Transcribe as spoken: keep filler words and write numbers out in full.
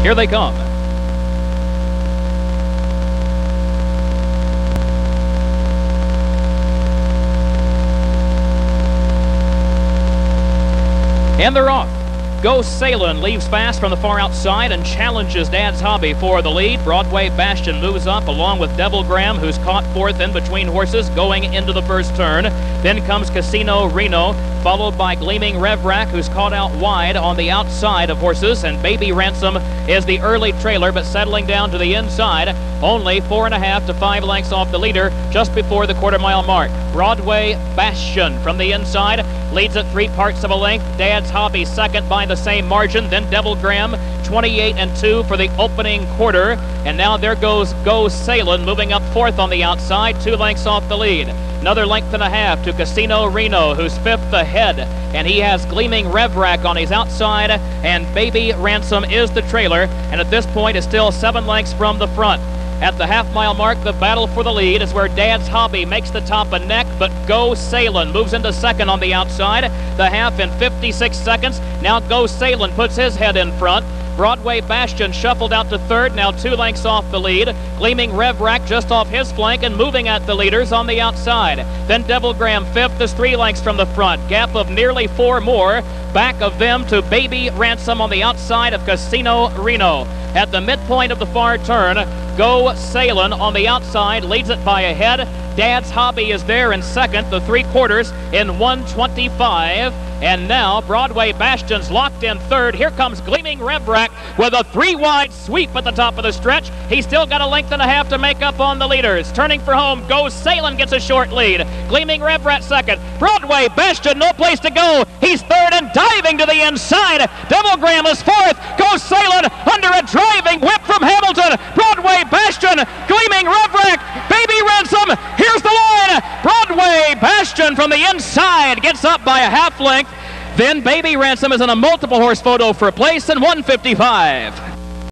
Here they come. And they're off. Go Salem leaves fast from the far outside and challenges Dad's Hobby for the lead. Broadway Bastion moves up along with Devil Graham, who's caught fourth in between horses going into the first turn. Then comes Casino Reno, followed by Gleaming Revrac, who's caught out wide on the outside of horses. And Baby Ransom is the early trailer, but settling down to the inside, only four and a half to five lengths off the leader just before the quarter mile mark. Broadway Bastion from the inside leads at three parts of a length. Dad's Hobby second by the same margin. Then Devil Graham, twenty-eight and two for the opening quarter. And now there goes Go Salem moving up fourth on the outside, two lengths off the lead. Another length and a half to Casino Reno, who's fifth ahead. And he has Gleaming Revrac on his outside, and Baby Ransom is the trailer. And at this point is still seven lengths from the front. At the half-mile mark, the battle for the lead is where Dad's Hobby makes the top a neck, but Go Salem moves into second on the outside. The half in fifty-six seconds. Now Go Salem puts his head in front. Broadway Bastion shuffled out to third, now two lengths off the lead. Gleaming Revrac just off his flank and moving at the leaders on the outside. Then Devil Graham fifth is three lengths from the front. Gap of nearly four more. Back of them to Baby Ransom on the outside of Casino Reno. At the midpoint of the far turn, Go Salem on the outside leads it by a head. Dad's Hobby is there in second, the three quarters in one twenty-five. And now Broadway Bastion's locked in third. Here comes Gleaming Revrac with a three-wide sweep at the top of the stretch. He's still got a length and a half to make up on the leaders. Turning for home, Go Salem gets a short lead. Gleaming Revrac second. Broadway Bastion, no place to go. He's third and diving to the inside. Devil Graham is fourth. Go Salem under a driving whip from Hamilton. Broadway Bastion, Gleaming Revrac, Baby Ransom. Here's the line. Broadway Bastion from the inside gets up by a half length. Then Baby Ransom is in a multiple horse photo for place in one fifty-five.